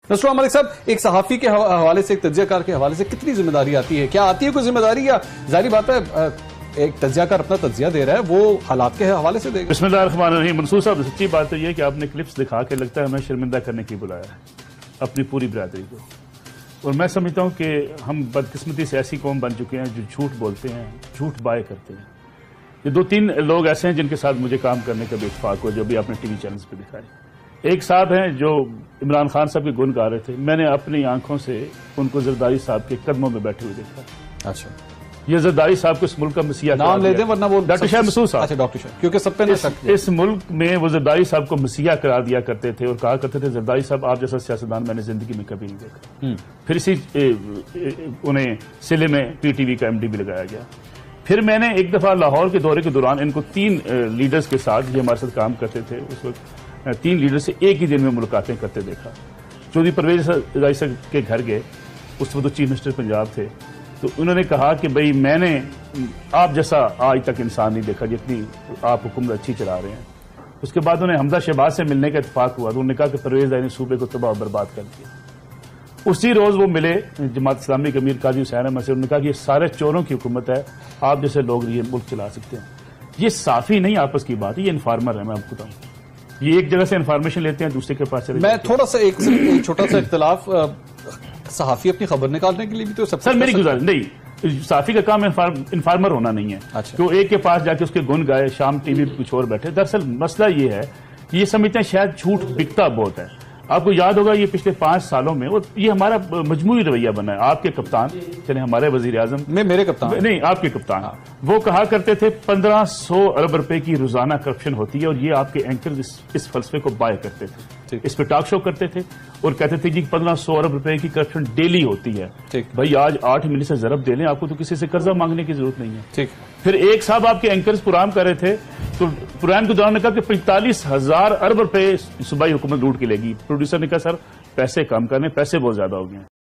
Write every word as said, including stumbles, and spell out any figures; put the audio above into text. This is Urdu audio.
نصر ملک صاحب، ایک صحافی کے حوالے سے، ایک تجزیہ کار کے حوالے سے کتنی ذمہ داری آتی ہے؟ کیا آتی ہے کوئی ذمہ داری، یا ظاہری بات ہے ایک تجزیہ کار اپنا تجزیہ دے رہا ہے وہ حالات کے حوالے سے دے گا؟ بسم اللہ الرحمن الرحیم۔ منصور صاحب، سچی بات تو یہ ہے کہ آپ نے کلپس دکھا کے لگتا ہے ہمیں شرمندہ کرنے کی بلایا ہے اپنی پوری برادری کو، اور میں سمجھتا ہوں کہ ہم بدقسمتی سے ایسی قوم بن چکے ہیں جو جھوٹ بولتے ہیں، جھوٹ بائے کرتے ہیں۔ یہ دو تین لوگ ایسے ہیں جن کے ساتھ مجھے کام کرنے کا بھی اتفاق ہو، جو بھی آپ نے ٹی وی چینلز پہ دکھائے۔ ایک صاحب ہیں جو عمران خان صاحب کے گن گا رہے تھے، میں نے اپنی آنکھوں سے ان کو زرداری صاحب کے قدموں میں بیٹھے ہوئے دیکھا۔ اچھا، یہ زرداری صاحب کو اس ملک کا مسیح نام لے دیں ورنہ وہ ڈاکٹر شاہ مسعود صاحب، اچھا ڈاکٹر شاہ، کیونکہ سب پہ نہ شک ہے۔ اس ملک میں وہ زرداری صاحب کو مسیح قرار دیا کرتے تھے اور کہا کرتے تھے زرداری صاحب آپ جیسا سیاستدان میں نے زندگی میں کبھی نہیں دیکھا۔ پھر اسی انہیں سلے میں پی ٹی وی کا ایم ڈی بھی لگایا گیا۔ پھر میں نے ایک دفعہ لاہور کے دورے کے دوران ان کو تین لیڈرز کے ساتھ، یہ ہمارے ساتھ کام کرتے تھے اس وقت، تین لیڈر سے ایک ہی دن میں ملاقاتیں کرتے دیکھا۔ چودھری پرویز رائی صاحب کے گھر گئے، اس وقت چیف منسٹر پنجاب تھے، تو انہوں نے کہا کہ بھئی میں نے آپ جیسا آج تک انسان نہیں دیکھا جتنی آپ حکومت اچھی چلا رہے ہیں۔ اس کے بعد انہیں حمزہ شہباز سے ملنے کا اتفاق ہوا تو انہوں نے کہا کہ پرویز رائی نے صوبے کو تباہ و برباد کر دیا۔ اسی روز وہ ملے جماعت اسلامی کے امیر قاضی حسین احمد سے، انہوں نے کہا کہ یہ سارے چوروں کی حکومت ہے، آپ جیسے لوگ یہ ملک چلا سکتے ہیں۔ یہ صافی نہیں آپس کی بات ہے، یہ انفارمر ہے، میں آپ کو بتاؤں۔ یہ ایک جگہ سے انفارمیشن لیتے ہیں دوسرے کے پاس چلے میں تھوڑا سا ایک چھوٹا سا اختلاف، صحافی اپنی خبر نکالنے کے لیے بھی تو سب سر میری گزارش نہیں، صحافی کا کام انفارمر ہونا نہیں ہے کہ وہ ایک کے پاس جا کے اس کے گن گائے، شام ٹی وی کچھ اور بیٹھے۔ دراصل مسئلہ یہ ہے کہ یہ سمجھتے ہیں شاید جھوٹ بکتا بہت ہے۔ آپ کو یاد ہوگا یہ پچھلے پانچ سالوں میں یہ ہمارا مجموعی رویہ بنا ہے۔ آپ کے کپتان چلے ہمارے وزیر اعظم میں میرے کپتان نہیں آپ کے کپتان وہ کہا کرتے تھے پندرہ سو ارب روپے کی روزانہ کرپشن ہوتی ہے، اور یہ آپ کے اینکر اس فلسفے کو بائے کرتے تھے، اس پہ ٹاک شو کرتے تھے اور کہتے تھے جی پندرہ سو ارب روپے کی کرپشن ڈیلی ہوتی ہے۔ بھائی آج آٹھ منٹ سے ضرب دے لیں، آپ کو تو کسی سے قرضہ مانگنے کی ضرورت نہیں ہے۔ پھر ایک صاحب آپ کے اینکرز پروگرام کر رہے تھے تو پروگرام کے دوران نے کہا کہ پینتالیس ہزار ارب روپے صوبائی حکومت لوٹ کے لے گی۔ پروڈیوسر نے کہا سر پیسے کم کرنے، پیسے بہت زیادہ ہو گئے ہیں۔